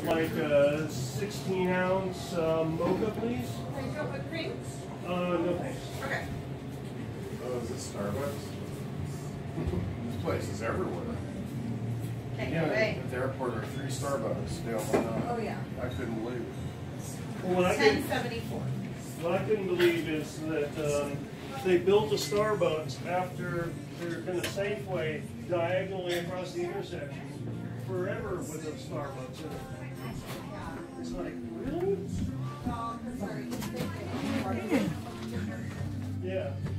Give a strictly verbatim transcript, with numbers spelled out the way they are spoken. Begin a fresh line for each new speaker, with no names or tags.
like a sixteen ounce uh, mocha, please.
Can you go with cream?
Uh, no thanks.
Okay.
Oh, is this Starbucks? This place is everywhere.
Can't
Yeah,
go away.
at the airport there are three Starbucks. Yeah, why not?
Oh yeah.
I couldn't believe it.
Well, what I
Ten
couldn't,
seventy-four.
what I couldn't believe is that um, they built a Starbucks after there's been a Safeway diagonally across the intersection forever with a Starbucks in it. It's like, really? Yeah.